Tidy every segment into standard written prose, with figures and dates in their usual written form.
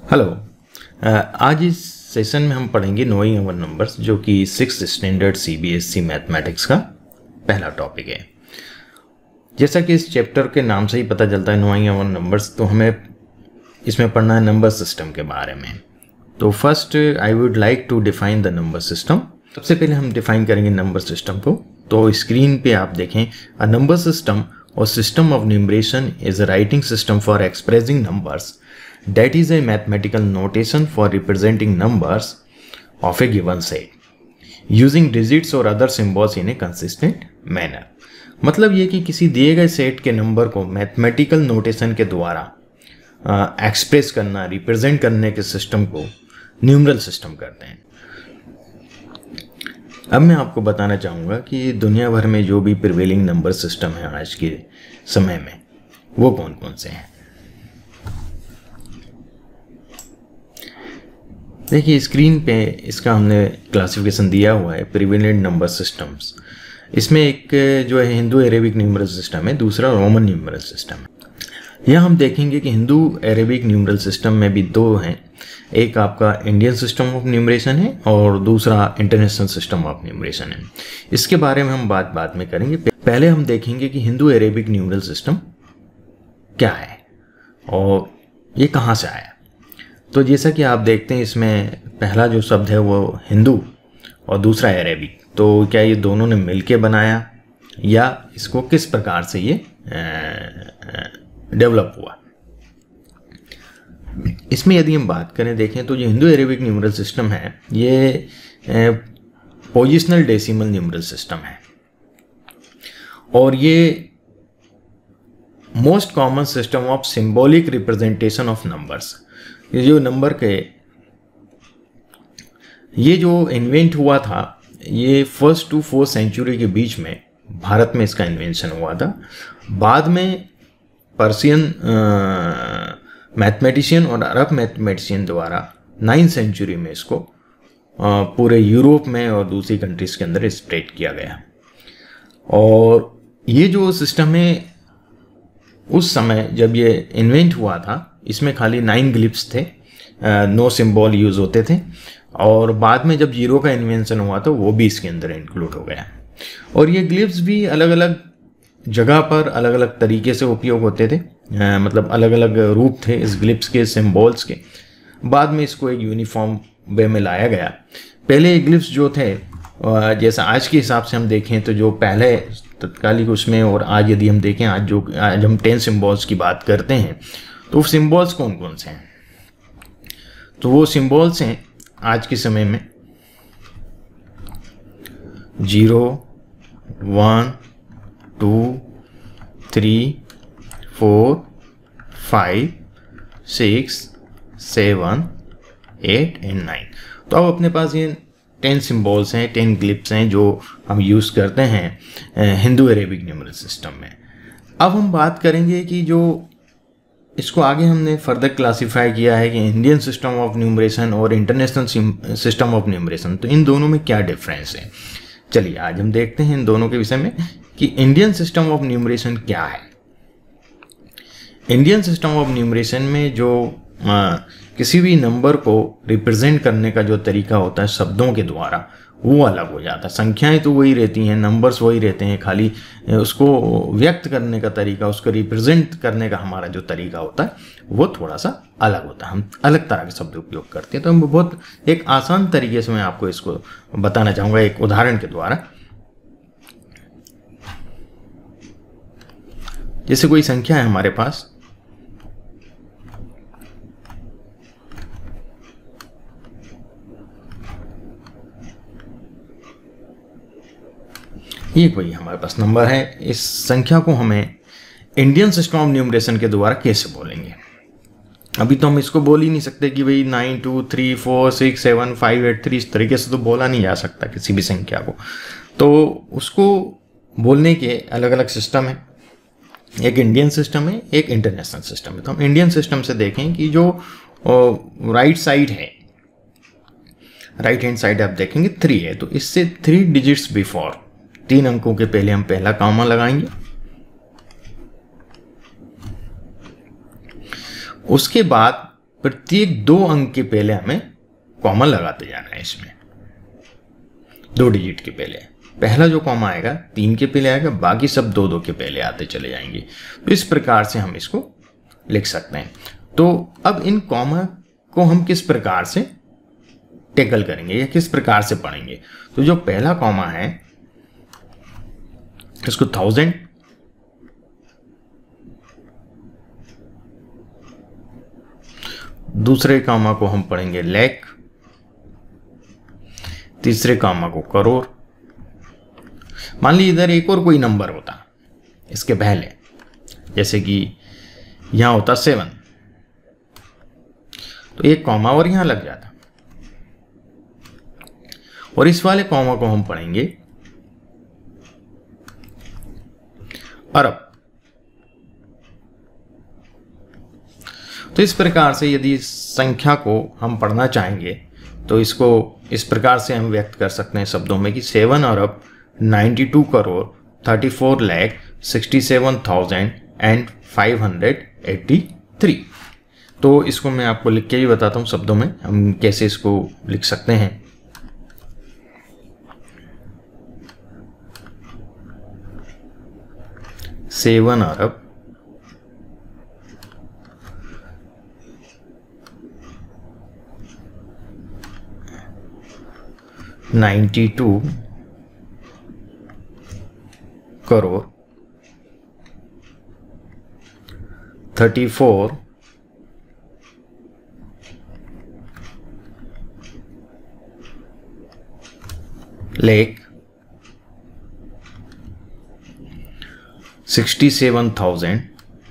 Hello. आज इस session में हम पढ़ेंगे नोइंग अवर नंबर्स, जो कि 6th स्टैंडर्ड सीबीएसई मैथमेटिक्स का पहला टॉपिक है। जैसा कि इस चैप्टर के नाम से ही पता चलता है नोइंग अवर नंबर्स, तो हमें इसमें पढ़ना है नंबर सिस्टम के बारे में। तो first I would like to define the number system. सबसे पहले हम डिफाइन करेंगे नंबर सिस्टम को। तो स्क्रीन पे आप देखें, अ नंबर सिस्टम और system of numeration is a writing system for expressing numbers that is a mathematical notation for representing numbers of a given set using digits or other symbols in a consistent manner। मतलब ये कि किसी दिए गए set के number को mathematical notation के द्वारा एक्सप्रेस करना, रिप्रेजेंट करने के सिस्टम को न्यूमरल सिस्टम कहते हैं। अब मैं आपको बताना चाहूँगा कि दुनिया भर में जो भी प्रिवेलिंग नंबर सिस्टम है आज के समय में, वो कौन कौन से हैं। देखिए स्क्रीन पे इसका हमने क्लासिफिकेशन दिया हुआ है, प्रिवेलेंट नंबर सिस्टम्स। इसमें एक जो है हिंदू अरेबिक न्यूमरल सिस्टम है, दूसरा रोमन न्यूमरल सिस्टम है। यह हम देखेंगे कि हिंदू अरेबिक न्यूमरल सिस्टम में भी दो हैं, एक आपका इंडियन सिस्टम ऑफ न्यूमरेशन है और दूसरा इंटरनेशनल सिस्टम ऑफ न्यूमरेशन है। इसके बारे में हम बात में करेंगे। पहले हम देखेंगे कि हिंदू अरेबिक न्यूमरल सिस्टम क्या है और ये कहाँ से आया। तो जैसा कि आप देखते हैं, इसमें पहला जो शब्द है वो हिंदू और दूसरा अरेबिक। तो क्या ये दोनों ने मिलके बनाया या इसको किस प्रकार से ये डेवलप हुआ। इसमें यदि हम बात करें, देखें तो जो हिंदू अरेबिक न्यूमरल सिस्टम है ये पोजिशनल डेसिमल न्यूमरल सिस्टम है और ये most common system of symbolic representation of numbers. ये जो नंबर के ये जो इन्वेंट हुआ था, ये 1st to 4th सेंचुरी के बीच में भारत में इसका इन्वेंशन हुआ था। बाद में पर्शियन मैथमेटिशियन और अरब मैथमेटिशियन द्वारा 9th सेंचुरी में इसको पूरे यूरोप में और दूसरी कंट्रीज के अंदर स्प्रेड किया गया। और ये जो सिस्टम है, उस समय जब ये इन्वेंट हुआ था, इसमें खाली 9 ग्लिप्स थे, नो सिंबल यूज़ होते थे। और बाद में जब जीरो का इन्वेंशन हुआ तो वो भी इसके अंदर इंक्लूड हो गया। और ये ग्लिप्स भी अलग अलग जगह पर अलग अलग तरीके से उपयोग होते थे, मतलब अलग अलग रूप थे इस ग्लिप्स के, सिंबल्स के। बाद में इसको एक यूनिफॉर्म वे में लाया गया। पहले ये ग्लिप्स जो थे, जैसा आज के हिसाब से हम देखें तो जो पहले तत्कालिक उसमें और आज यदि हम देखें, आज हम 10 सिंबल्स की बात करते हैं, तो सिंबल्स कौन कौन से हैं। तो वो सिंबल्स हैं आज के समय में 0, 1, 2, 3, 4, 5, 6, 7, 8 एंड 9। तो अब अपने पास ये 10 सिंबल्स हैं, 10 ग्लिप्स हैं जो हम यूज़ करते हैं हिंदू अरेबिक न्यूमरल सिस्टम में। अब हम बात करेंगे कि जो इसको आगे हमने फर्दर क्लासिफाई किया है कि इंडियन सिस्टम ऑफ न्यूमरेशन और इंटरनेशनल सिस्टम ऑफ न्यूमरेशन, तो इन दोनों में क्या डिफरेंस है। चलिए आज हम देखते हैं इन दोनों के विषय में कि इंडियन सिस्टम ऑफ न्यूमरेशन क्या है। इंडियन सिस्टम ऑफ न्यूमरेशन में जो किसी भी नंबर को रिप्रेजेंट करने का जो तरीका होता है शब्दों के द्वारा, वो अलग हो जाता है। संख्याएं तो वही रहती हैं, नंबर्स वही रहते हैं, खाली उसको व्यक्त करने का तरीका, उसको रिप्रेजेंट करने का हमारा जो तरीका होता है वो थोड़ा सा अलग होता है। हम अलग तरह के शब्द उपयोग करते हैं। तो हम बहुत एक आसान तरीके से मैं आपको इसको बताना चाहूँगा एक उदाहरण के द्वारा। जैसे कोई संख्या है हमारे पास, ये कोई हमारे पास नंबर है। इस संख्या को हमें इंडियन सिस्टम ऑफ न्यूमरेशन के द्वारा कैसे बोलेंगे। अभी तो हम इसको बोल ही नहीं सकते कि भाई 9, 2, 3, 4, 6, 7, 5, 8, 3, इस तरीके से तो बोला नहीं जा सकता किसी भी संख्या को। तो उसको बोलने के अलग अलग सिस्टम है, एक इंडियन सिस्टम है, एक इंटरनेशनल सिस्टम है। तो हम इंडियन सिस्टम से देखें कि जो राइट साइड है, राइट हैंड साइड आप देखेंगे 3 है, तो इससे 3 डिजिट्स बिफोर, 3 अंकों के पहले हम पहला कॉमा लगाएंगे। उसके बाद प्रत्येक 2 अंक के पहले हमें कॉमा लगाते जाना है। इसमें 2 डिजिट के पहले पहला जो कॉमा आएगा 3 के पहले आएगा, बाकी सब 2-2 के पहले आते चले जाएंगे। तो इस प्रकार से हम इसको लिख सकते हैं। तो अब इन कॉमा को हम किस प्रकार से टैकल करेंगे या किस प्रकार से पढ़ेंगे। तो जो पहला कॉमा है इसको 1000, दूसरे कॉमा को हम पढ़ेंगे लाख, तीसरे कॉमा को करोड़। मान लीजिए इधर एक और कोई नंबर होता इसके पहले, जैसे कि यहां होता 7, तो एक कॉमा और यहां लग जाता, और इस वाले कॉमा को हम पढ़ेंगे अरब। तो इस प्रकार से यदि संख्या को हम पढ़ना चाहेंगे तो इसको इस प्रकार से हम व्यक्त कर सकते हैं शब्दों में कि 7 अरब 92 करोड़ 34 लाख 67,583। तो इसको मैं आपको लिख के ही बताता हूँ शब्दों में हम कैसे इसको लिख सकते हैं। सेवन अरब 92 करोड़ 34 लाख 67,000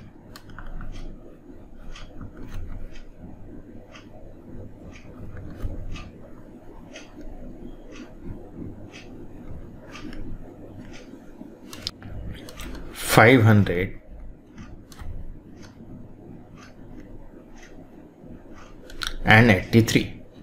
583।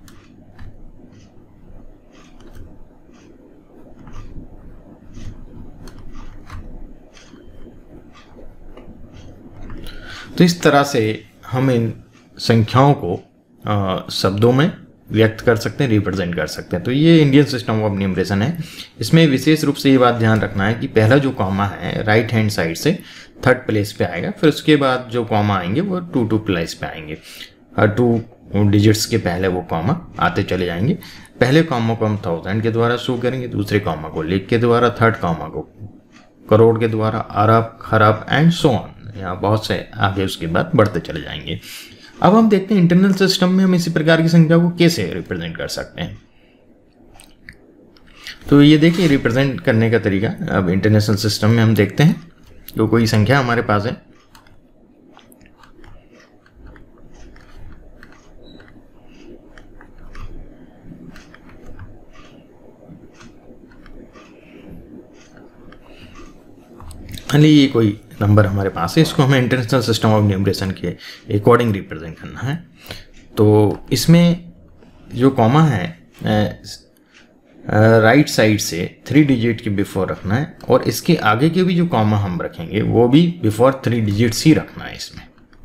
तो इस तरह से हम इन संख्याओं को शब्दों में व्यक्त कर सकते हैं, रिप्रेजेंट कर सकते हैं। तो ये इंडियन सिस्टम ऑफ न्यूमरेशन है। इसमें विशेष रूप से ये बात ध्यान रखना है कि पहला जो कॉमा है राइट हैंड साइड से 3rd प्लेस पे आएगा, फिर उसके बाद जो कॉमा आएंगे वो 2 प्लेस पे आएंगे। 2 डिजिट्स के पहले वो कॉमा आते चले जाएंगे। पहले कॉमा को हम 1000 के द्वारा शो करेंगे, दूसरे कॉमा को लाख के द्वारा, 3rd कॉमा को करोड़ के द्वारा, अरब, खरब एंड सो ऑन। यहाँ बहुत से आगे उसके बाद बढ़ते चले जाएंगे। अब हम देखते हैं इंटरनल सिस्टम में हम इसी प्रकार की संख्या को कैसे रिप्रेजेंट कर सकते हैं। तो ये देखिए रिप्रेजेंट करने का तरीका। अब इंटरनेशनल सिस्टम में हम देखते हैं जो कोई संख्या हमारे पास है, ये कोई नंबर हमारे पास है, इसको हमें इंटरनेशनल सिस्टम ऑफ न्यूमरेशन के अकॉर्डिंग रिप्रेजेंट करना है। तो इसमें जो कॉमा है राइट साइड से 3 डिजिट के बिफोर रखना है, और इसके आगे के भी जो कॉमा हम रखेंगे वो भी बिफोर 3 डिजिट्स ही रखना है इसमें।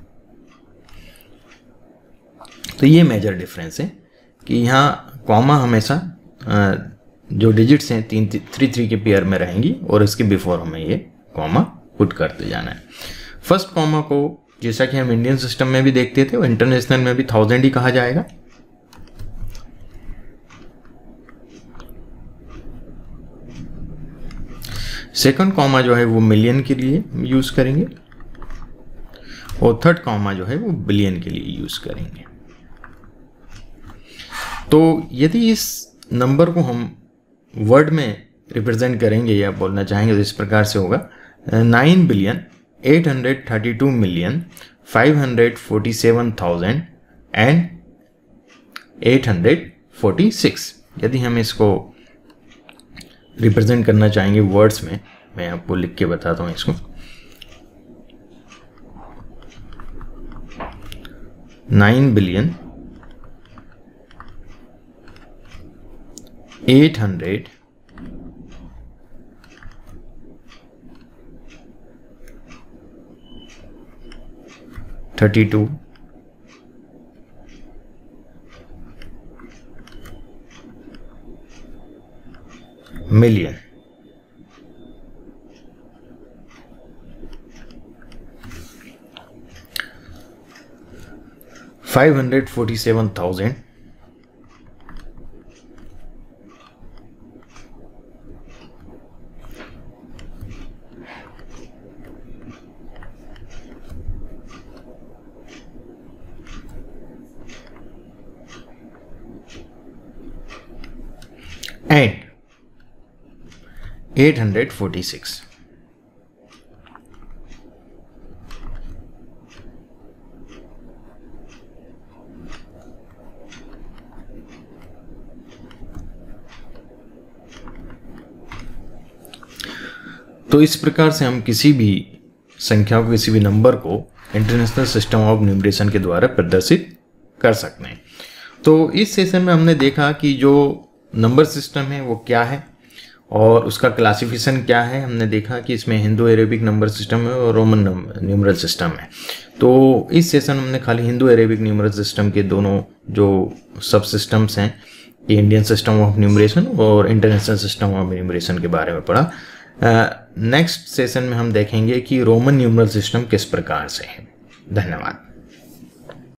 तो ये मेजर डिफरेंस है कि यहाँ कॉमा हमेशा जो डिजिट्स हैं 3 के पेयर में रहेंगी, और इसके बिफोर हमें ये कॉमा पुट करते जाना है। फर्स्ट कॉमा को जैसा कि हम इंडियन सिस्टम में भी देखते थे वो इंटरनेशनल में भी 1000 ही कहा जाएगा। सेकंड कॉमा जो है वो मिलियन के लिए यूज करेंगे, और 3rd कॉमा जो है वो बिलियन के लिए यूज करेंगे। तो यदि इस नंबर को हम वर्ड में रिप्रेजेंट करेंगे या बोलना चाहेंगे तो इस प्रकार से होगा 9,832,547,846। यदि हम इसको रिप्रेजेंट करना चाहेंगे वर्ड्स में, मैं आपको लिख के बताता हूँ इसको। 9,832,547,846 मिलियन। $547,000 and 846। तो इस प्रकार से हम किसी भी संख्या को, किसी भी नंबर को इंटरनेशनल सिस्टम ऑफ न्यूमरेशन के द्वारा प्रदर्शित कर सकते हैं। तो इस सेशन में हमने देखा कि जो नंबर सिस्टम है वो क्या है और उसका क्लासिफिकेशन क्या है। हमने देखा कि इसमें हिंदू अरेबिक नंबर सिस्टम है और रोमन न्यूमरल सिस्टम है। तो इस सेशन में हमने खाली हिंदू अरेबिक न्यूमरल सिस्टम के दोनों जो सब सिस्टम्स हैं, इंडियन सिस्टम ऑफ न्यूमरेशन और इंटरनेशनल सिस्टम ऑफ न्यूमरेशन के बारे में पढ़ा। नेक्स्ट सेशन में हम देखेंगे कि रोमन न्यूमरल सिस्टम किस प्रकार से है। धन्यवाद।